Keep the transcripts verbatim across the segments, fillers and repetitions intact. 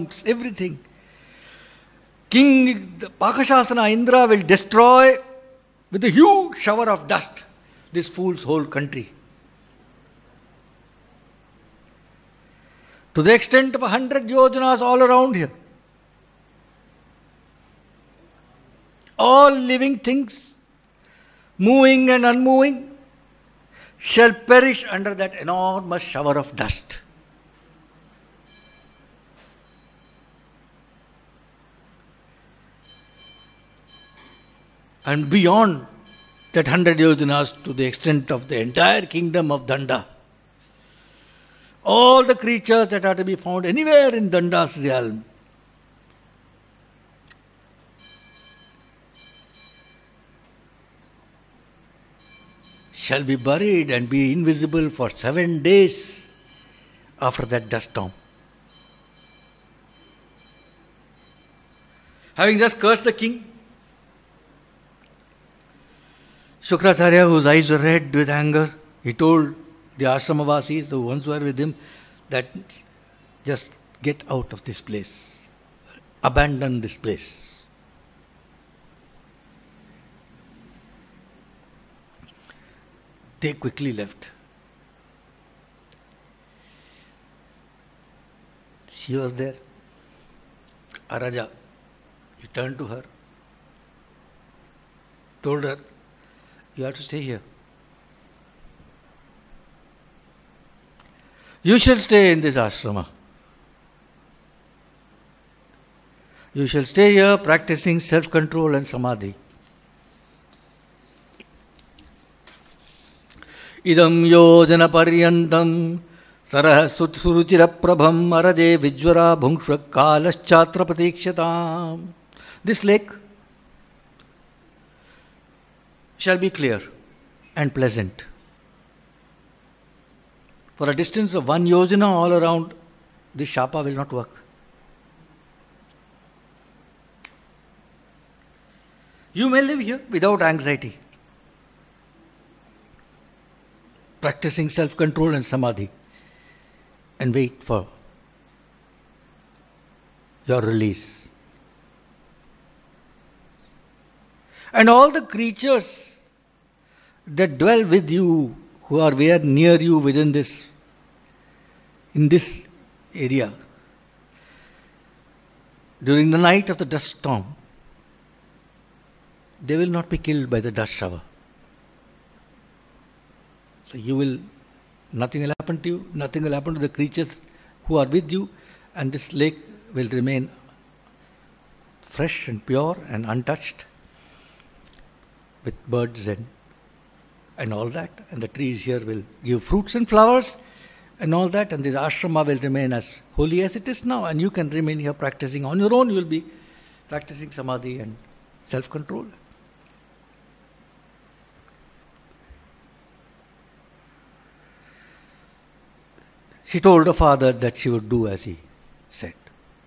monks, everything. King Pakashasana Indra will destroy with a huge shower of dust this fool's whole country. To the extent of a hundred yojanas all around here. All living things, moving and unmoving, shall perish under that enormous shower of dust. And beyond that hundred yojanas, to the extent of the entire kingdom of Danda, all the creatures that are to be found anywhere in Danda's realm, shall be buried and be invisible for seven days after that dust storm. Having just cursed the king, Shukracharya, whose eyes were red with anger, he told the Ashramavasis, the ones who were with him, that just get out of this place. Abandon this place. They quickly left. She was there. Araja, he turned to her, told her, you have to stay here. You shall stay in this ashrama. You shall stay here practicing self-control and samadhi. Idam yojana paryantam sarah suruchira prabham araje vijvara bhungshva kalaschatra pratikshatam. This lake shall be clear and pleasant. For a distance of one yojana all around, this shapa will not work. You may live here without anxiety, practicing self-control and samadhi, and wait for your release. And all the creatures that dwell with you, who are where near you within this, in this area, during the night of the dust storm, they will not be killed by the dust shower. So you will, nothing will happen to you, nothing will happen to the creatures who are with you, and this lake will remain fresh and pure and untouched with birds and and all that, and the trees here will give fruits and flowers and all that, and this ashrama will remain as holy as it is now, and you can remain here practicing on your own. You will be practicing samadhi and self-control. She told her father that she would do as he said.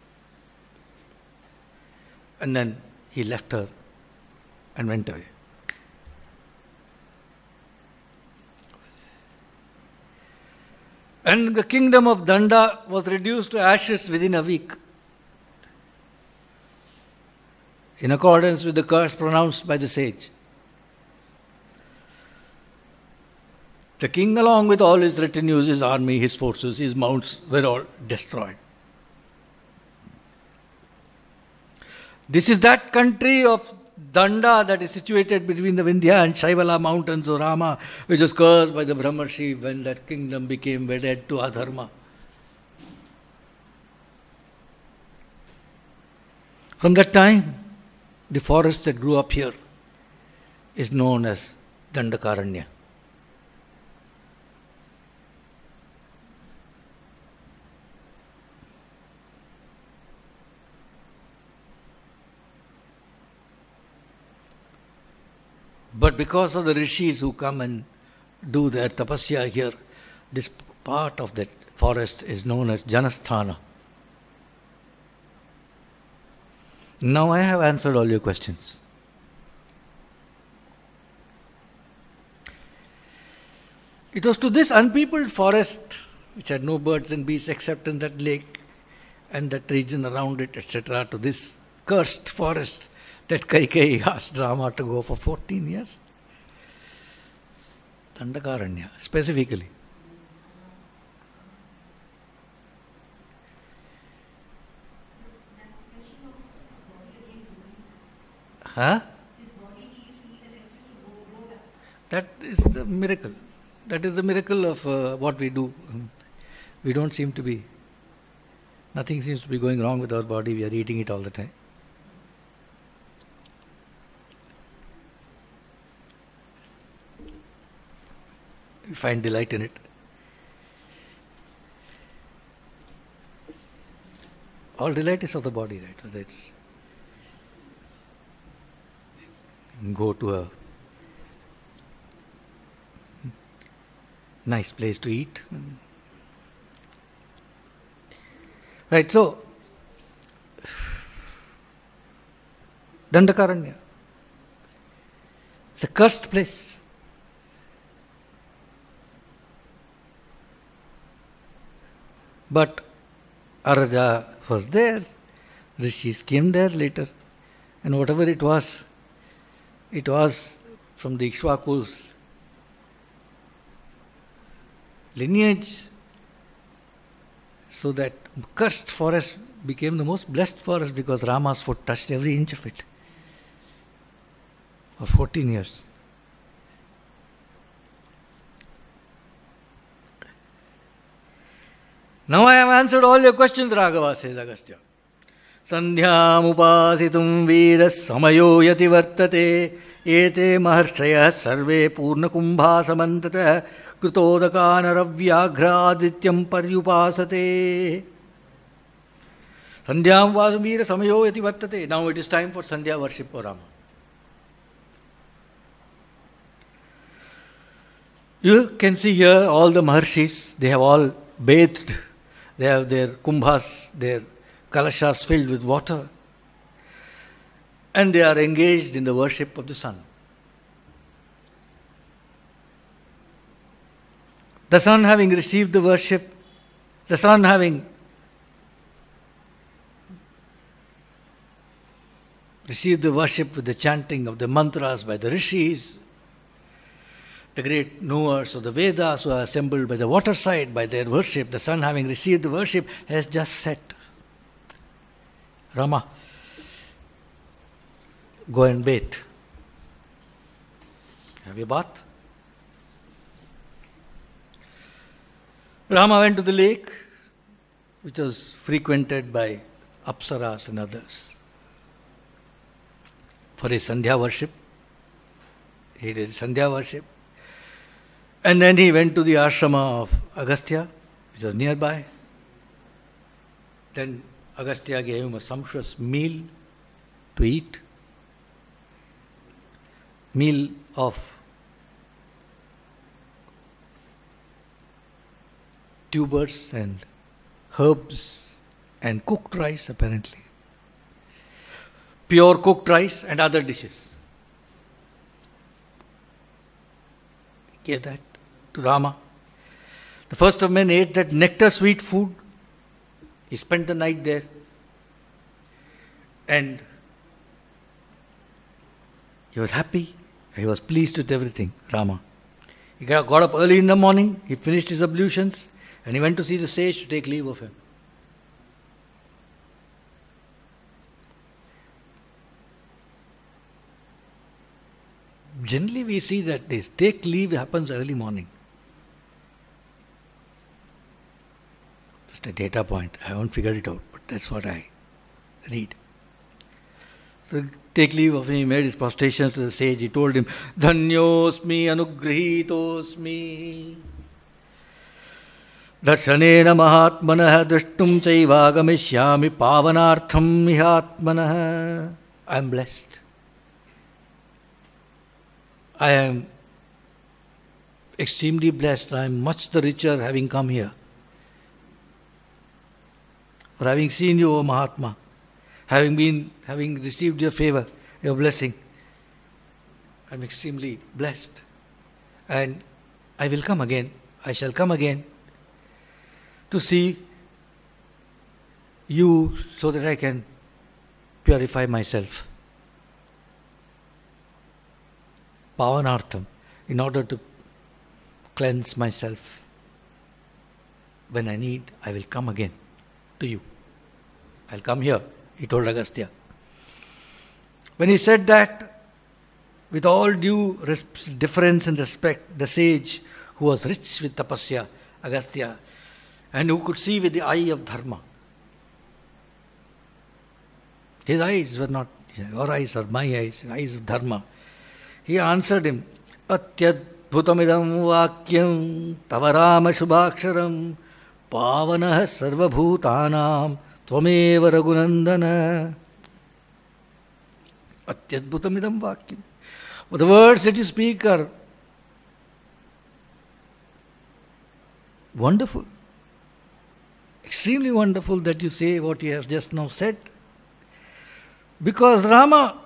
And then he left her and went away. And the kingdom of Danda was reduced to ashes within a week, in accordance with the curse pronounced by the sage. The king, along with all his retinues, his army, his forces, his mounts, were all destroyed. This is that country of Danda that is situated between the Vindhya and Shaivala mountains of Rama, which was cursed by the Brahmarshi when that kingdom became wedded to Adharma. From that time, the forest that grew up here is known as Dandakaranya. But because of the rishis who come and do their tapasya here, this part of that forest is known as Janasthana. Now I have answered all your questions. It was to this unpeopled forest, which had no birds and beasts except in that lake, and that region around it, et cetera, to this cursed forest that Kaikeyi asked Rama to go for fourteen years. Dandakaranya, specifically. Huh? That is the miracle. That is the miracle of uh, what we do. We don't seem to be, nothing seems to be going wrong with our body. We are eating it all the time. We find delight in it. All delight is of the body, right? Whether it's go to a nice place to eat. Right, so Dandakaranya, it's a cursed place. But Araja was there, Rishis came there later, and whatever it was, it was from the Ikshvaku's lineage, so that cursed forest became the most blessed forest because Rama's foot touched every inch of it for fourteen years. Now I have answered all your questions, Raghava, says Agastya. Sandhyam upasitum veeras samayo yati vartate ete maharshaya sarve purna kumbha samantata krutodakana adityam paryupasate. Sandhyam upasitum veeras samayo yati vartate. Now it is time for Sandhya worship for Rama. You can see here all the Maharshis, they have all bathed. They have their kumbhas, their kalashas filled with water, and they are engaged in the worship of the sun. The sun having received the worship, the sun having received the worship with the chanting of the mantras by the rishis, the great knowers of the Vedas who are assembled by the waterside by their worship, the sun having received the worship has just set. Rama, go and bathe. Have a bath. Rama went to the lake, which was frequented by Apsaras and others, for his Sandhya worship. He did Sandhya worship. And then he went to the ashrama of Agastya, which was nearby. Then Agastya gave him a sumptuous meal to eat. Meal of tubers and herbs and cooked rice, apparently. Pure cooked rice and other dishes. He gave that to Rama. The first of men ate that nectar sweet food. He spent the night there. And he was happy. He was pleased with everything, Rama. He got up early in the morning. He finished his ablutions. And he went to see the sage to take leave of him. Generally we see that this take leave happens early morning. Just a data point. I haven't figured it out, but that's what I read. So take leave of him. He made his prostrations to the sage. He told him, Dhanyosmi anugrihitosmi darshanena mahatmanah drashtum chaivagamishyami pavanartham mihatmanah. I am blessed. I am extremely blessed. I am much the richer having come here. For having seen you, O Mahatma, having been, having received your favor, your blessing, I am extremely blessed. And I will come again. I shall come again to see you so that I can purify myself. Pavanartham, in order to cleanse myself. When I need, I will come again to you. I'll come here, he told Agastya. When he said that, with all due res- deference and respect, the sage who was rich with tapasya, Agastya, and who could see with the eye of dharma. His eyes were not your eyes or my eyes, eyes of dharma. He answered him, Atyadbhutamidam vakyam tavarama shubhaksharam pavanah sarvabhutanam tvameva raghunandana. Atyadbhutamidam vakyam. The words that you speak are wonderful. Extremely wonderful that you say what you have just now said. Because Rama,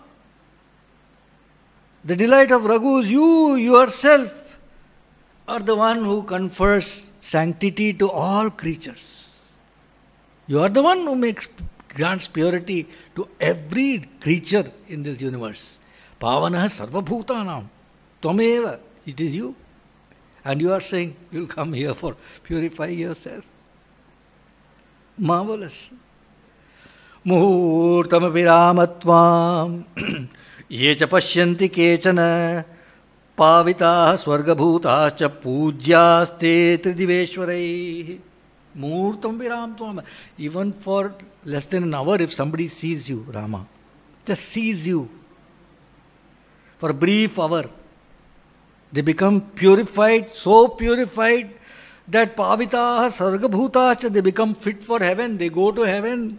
the delight of Raghu is you yourself are the one who confers sanctity to all creatures. You are the one who makes grants purity to every creature in this universe. Pavanah sarvabhutanam. Tvameva. It is you. And you are saying, you come here for purify yourself. Marvelous. Muhurtam viramatvam ye cha pashyanti kechana pavitah swargabhutah cha pujyaste tridiveshwarai. Muhurtam viramatvam. Even for less than an hour, if somebody sees you, Rama, just sees you for a brief hour, they become purified, so purified that pavitah sargabhutacha, they become fit for heaven, they go to heaven.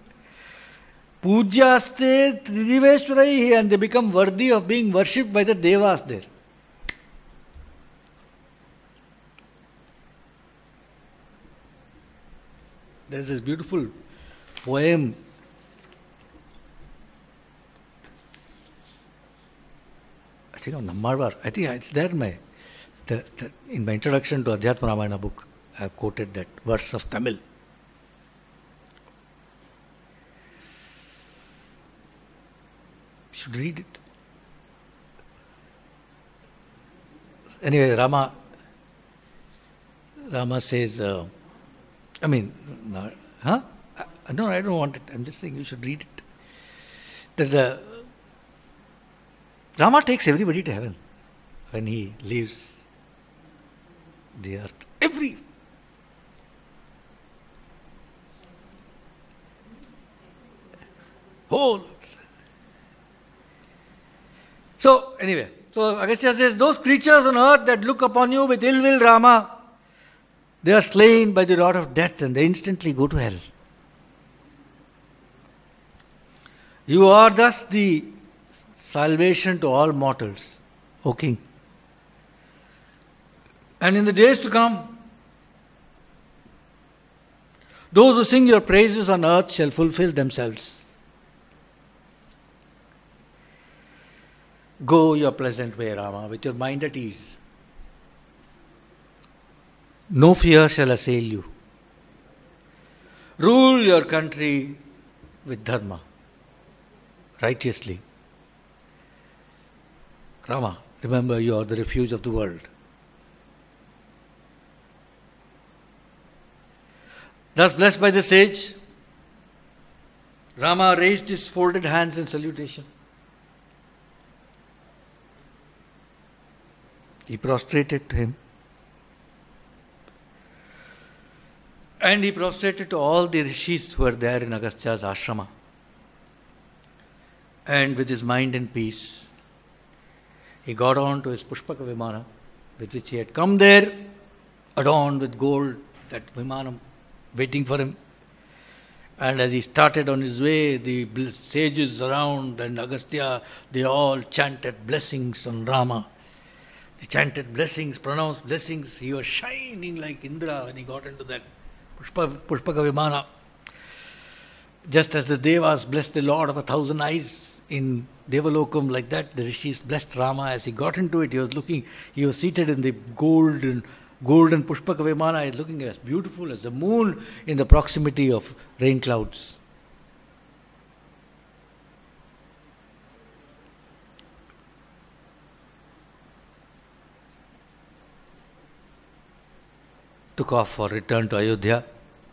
Pujyaste tridiveshwarai, and they become worthy of being worshipped by the devas there. There is this beautiful poem. I think of Nammalvar. I think it's there in my, the, the, in my introduction to Adhyatma Ramayana book. I have quoted that verse of Tamil. You should read it. Anyway, Rama, Rama says, uh, I mean, no, huh? No, I don't want it. I'm just saying you should read it. That the Rama takes everybody to heaven when he leaves the earth. Every. Whole. So, anyway, so Agastya says, those creatures on earth that look upon you with ill will, Rama, they are slain by the rod of death and they instantly go to hell. You are thus the salvation to all mortals, O King. And in the days to come, those who sing your praises on earth shall fulfill themselves. Go your pleasant way, Rama, with your mind at ease. No fear shall assail you. Rule your country with dharma, righteously. Rama, remember you are the refuge of the world. Thus blessed by the sage, Rama raised his folded hands in salutation. He prostrated to him. And he prostrated to all the rishis who were there in Agastya's ashrama. And with his mind in peace, he got on to his Pushpaka Vimana, with which he had come there, adorned with gold, that Vimanam waiting for him. And as he started on his way, the sages around and Agastya, they all chanted blessings on Rama. He chanted blessings, pronounced blessings. He was shining like Indra when he got into that Pushpa, Pushpaka Vimana. Just as the Devas blessed the Lord of a thousand eyes in Devalokam, like that, the Rishis blessed Rama. As he got into it, he was looking, he was seated in the golden, golden Pushpaka Vimana. He was looking as beautiful as the moon in the proximity of rain clouds. took off for return to Ayodhya.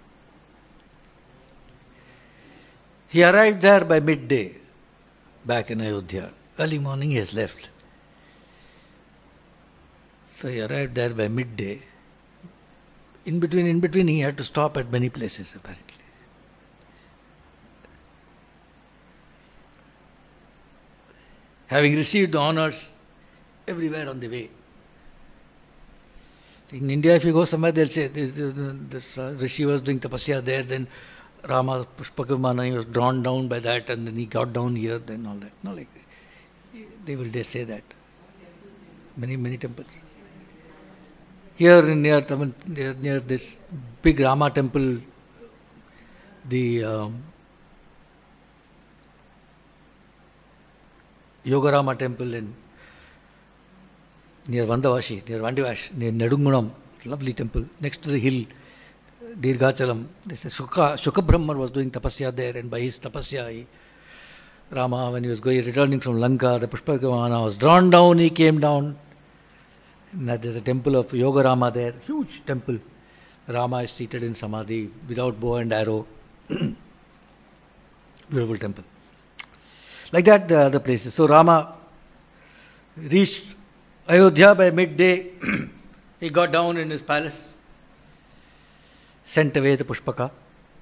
He arrived there by midday, back in Ayodhya. Early morning he has left. So he arrived there by midday. In between, in between he had to stop at many places apparently. Having received the honors everywhere on the way. In India, if you go somewhere, they'll say this, this, this uh, Rishi was doing tapasya there, then Rama Pushpaka Vimana, he was drawn down by that, and then he got down here, then all that. No, like they will they say that. Many, many temples. Here in near, near, near this big Rama temple, the um, Yogarama temple in near Vandavashi, near Vandivash, near Nedungunam, lovely temple, next to the hill, Dirghachalam. This is Shuka, Shuka Brahman was doing tapasya there, and by his tapasya, he, Rama, when he was going returning from Lanka, the Pushpaka Vimana was drawn down, he came down. And there's a temple of Yogarama there, huge temple. Rama is seated in Samadhi without bow and arrow. Beautiful temple. Like that, the other places. So Rama reached Ayodhya by midday. He got down in his palace, sent away the Pushpaka.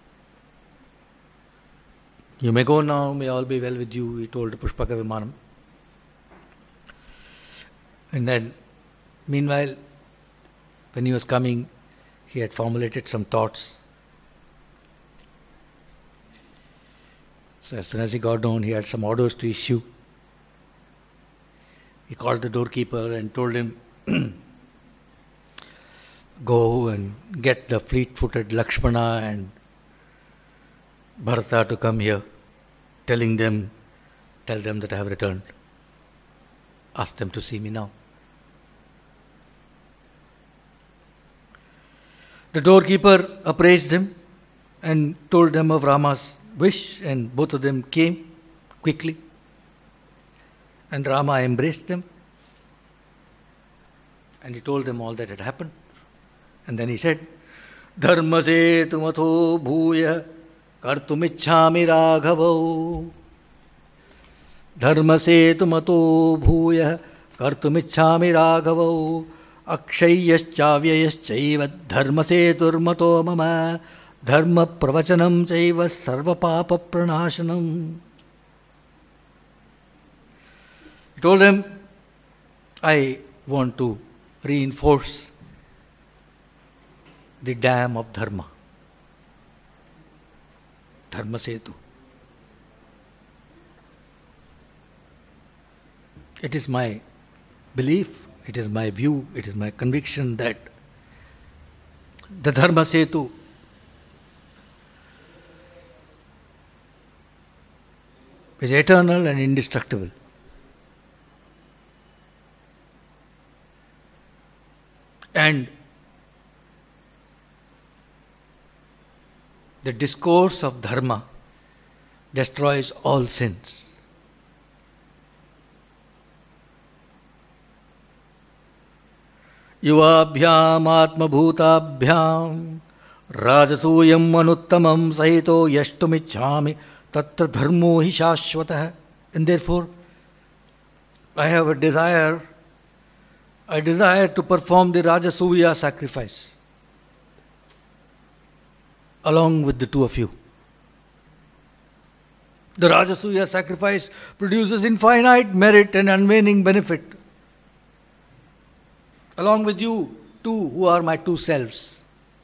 You may go now, may all be well with you, he told the Pushpaka Vimanam. And then, meanwhile, when he was coming, he had formulated some thoughts. So as soon as he got down, he had some orders to issue. He called the doorkeeper and told him, go and get the fleet-footed Lakshmana and Bharata to come here, telling them, tell them that I have returned. Ask them to see me now. The doorkeeper appraised him and told them of Rama's wish, and both of them came quickly. And Rama embraced them. And he told them all that had happened. And then he said, Dharma se tumatho bhuya kartumichhami raghavo. Dharma se tumato bhuya kartumichhami raghavo. Akshayyaschavyayaschaiva dharma se turmato mama. Dharma pravachanam chaiva sarva papa pranashanam. He told them, I want to reinforce the dam of Dharma. Dharma Setu. It is my belief, it is my view, it is my conviction that the Dharma Setu is eternal and indestructible. And the discourse of Dharma destroys all sins. Yuvabhyam atma bhutabhyam rajasuyam anuttamam sahito yashtumichhami tatra dharmo hi shashvatah. And therefore, I have a desire, I desire to perform the Rajasuya sacrifice along with the two of you. The Rajasuya sacrifice produces infinite merit and unwaning benefit. Along with you two, who are my two selves.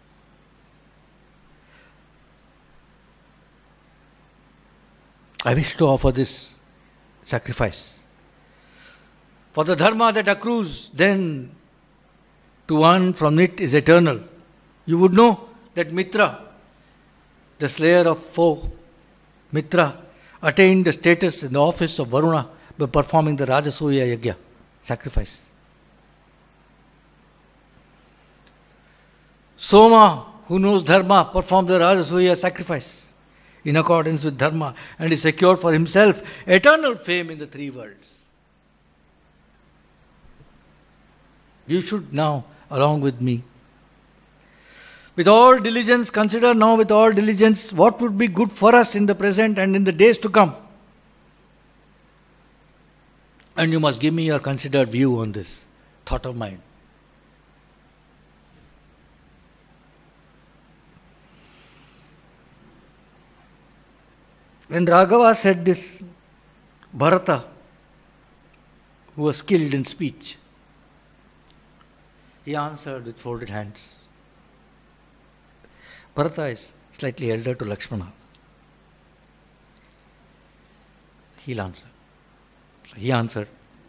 I wish to offer this sacrifice. For the dharma that accrues then to one from it is eternal. You would know that Mitra, the slayer of foe, Mitra, attained the status in the office of Varuna by performing the Rajasuya Yajna, sacrifice. Soma, who knows Dharma, performed the Rajasuya sacrifice in accordance with Dharma and is secured for himself eternal fame in the three worlds. You should now, along with me, With all diligence, consider now with all diligence what would be good for us in the present and in the days to come. And you must give me your considered view on this thought of mine. When Raghava said this, Bharata, who was skilled in speech, he answered with folded hands. Bharata is slightly elder to Lakshmana. He'll answer. So he answered,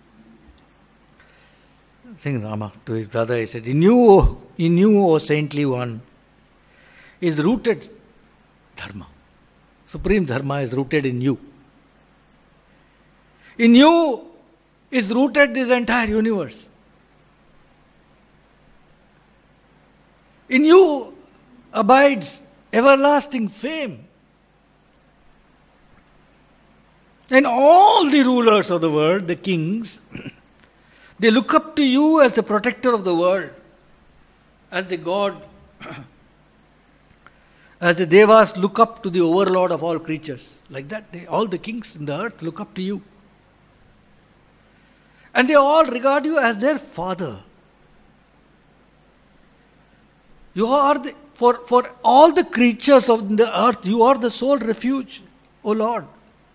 saying Rama to his brother, he said, In you, in you, O saintly one, is rooted dharma. Supreme dharma is rooted in you. In you is rooted this entire universe. In you abides everlasting fame. And all the rulers of the world, the kings, they look up to you as the protector of the world, as the God, as the Devas look up to the overlord of all creatures. Like that, they, all the kings in the earth look up to you. And they all regard you as their father. You are the, for, for all the creatures of the earth, you are the sole refuge, O Lord.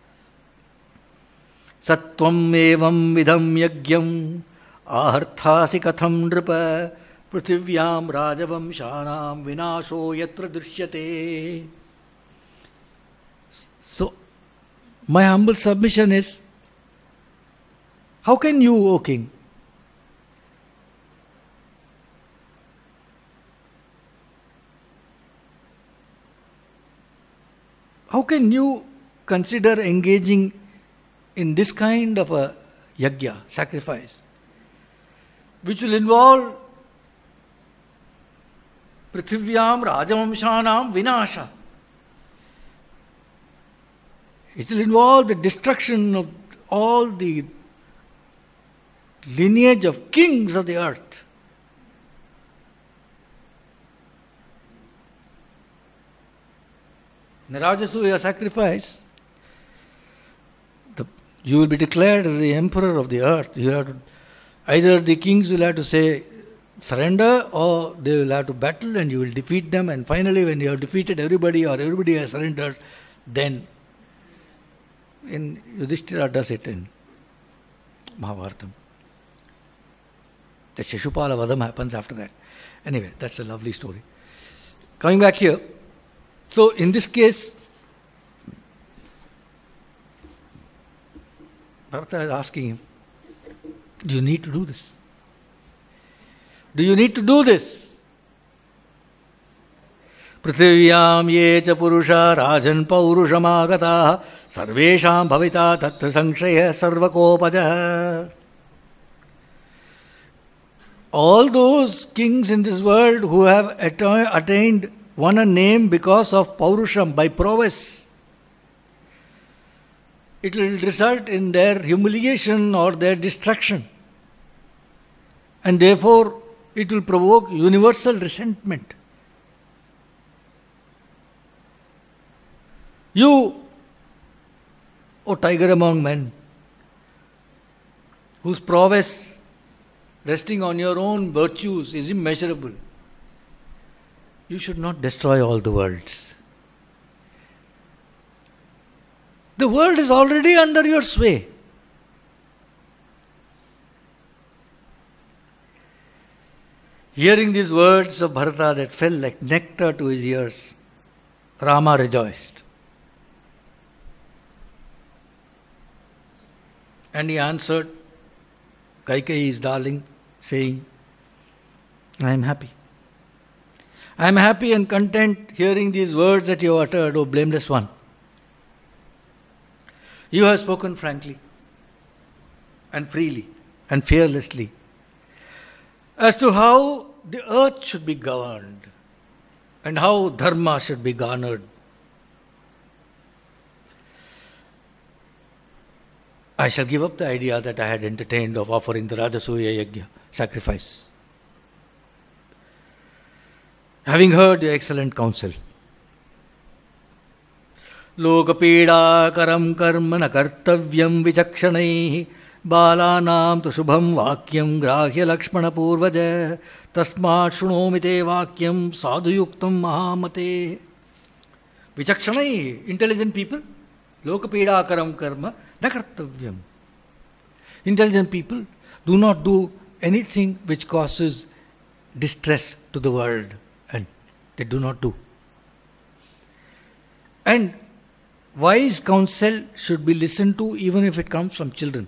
Sattvam evam vidham yagyam aharthasi katham nripa prithivyam rajavam shanam vinasho yatra drishyate. So, my humble submission is, how can you, O king, how can you consider engaging in this kind of a yajna, sacrifice, which will involve Prithivyam Rajavamshanam Vinasha? It will involve the destruction of all the lineage of kings of the earth. In the Rajasuya sacrifice, the, you will be declared as the emperor of the earth. You have to, either the kings will have to say surrender, or they will have to battle and you will defeat them, and finally when you have defeated everybody or everybody has surrendered, then in Yudhishthira does it in Mahabharatam. The Shishupala Vadam happens after that. Anyway, that's a lovely story. Coming back here, so in this case, Bharata is asking him, do you need to do this? Do you need to do this? Prithivyam ye cha purusha rajan paurusham agata sarvesham bhavita tatra sankshaya sarvakopaja. All those kings in this world who have attained won a name because of paurusham, by prowess, it will result in their humiliation or their destruction. And therefore, it will provoke universal resentment. You, O tiger among men, whose prowess resting on your own virtues is immeasurable, you should not destroy all the worlds. The world is already under your sway. Hearing these words of Bharata that fell like nectar to his ears, Rama rejoiced. And he answered Kaikeyi's darling, saying, I am happy. I am happy and content hearing these words that you have uttered, O blameless one. You have spoken frankly and freely and fearlessly as to how the earth should be governed and how dharma should be garnered. I shall give up the idea that I had entertained of offering the Rajasuya Yajna, sacrifice. having heard your excellent counsel. Lokapidakaram karma na kartavyam vichakshanaihi balanam tu shubham vakyam grahya lakshmana purvaja tasmat shrunomi te vakyam sadhuyuktam mahamate. Vichakshanaihi, intelligent people. Lokapidakaram karma na kartavyam. Intelligent people do not do anything which causes distress to the world, and they do not do. And wise counsel should be listened to even if it comes from children.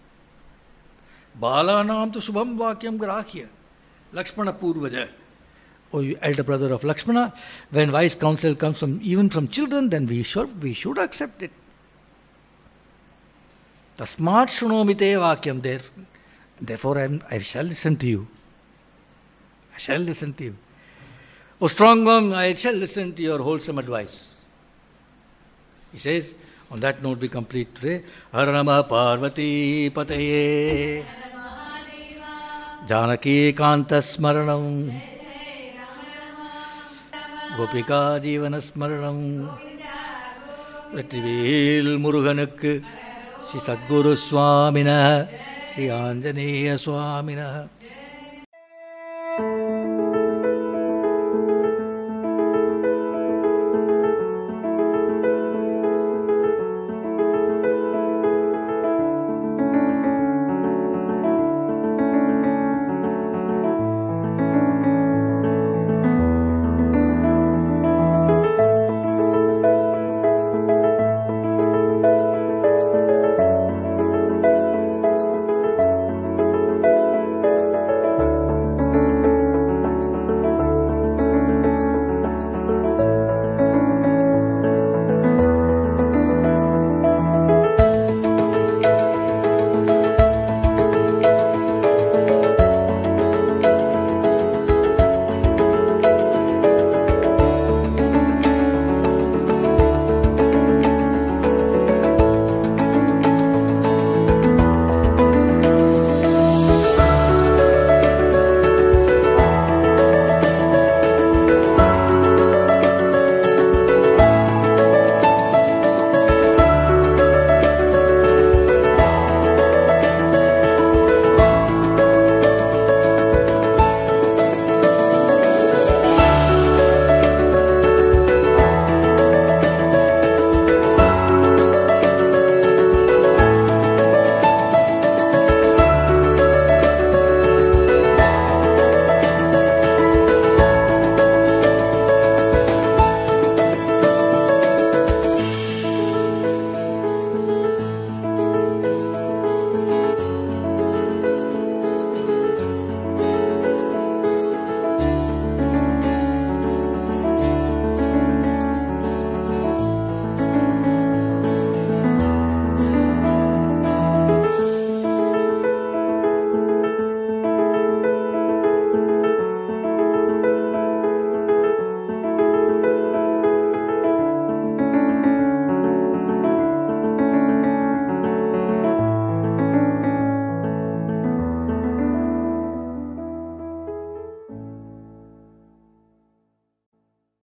Balanam tu shubham vakyam grahya Lakshmana purvaja. O you elder brother of Lakshmana, when wise counsel comes from even from children, then we should we should accept it. Tasmat shrunomi te vakyam. Therefore, I, am, I shall listen to you. I shall listen to you. O strong one, I shall listen to your wholesome advice. He says, on that note we complete today. Har Namah Parvati Pataye Janaki Kanta Smaranam Gopika Jivana Smaranam Vetrivel Muruganuk Sri Sadguru Swamina Sri Anjaneya Swamina